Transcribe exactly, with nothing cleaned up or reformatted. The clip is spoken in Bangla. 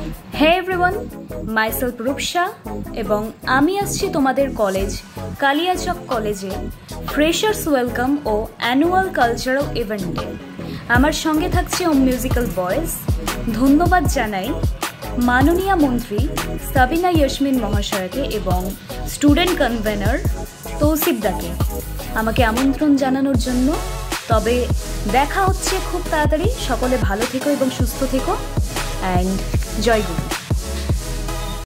Hey everyone, myself Rupsha এবং আমি আসছি তোমাদের কলেজ কালিয়াচক কলেজে ফ্রেশার্স ওয়েলকাম ও অ্যানুয়াল কালচারাল ইভেন্টে। আমার সঙ্গে থাকছে ও মিউজিক্যাল বয়েজ। ধন্যবাদ জানাই মাননীয় মন্ত্রী সাবিনা ইয়াসমিন মহাশয়কে এবং স্টুডেন্ট কনভেনার তৌসিফদাকে আমাকে আমন্ত্রণ জানানোর জন্য। তবে দেখা হচ্ছে খুব তাড়াতাড়ি। সকলে ভালো থেকো এবং সুস্থ থেকো। অ্যান্ড জয় গুরু।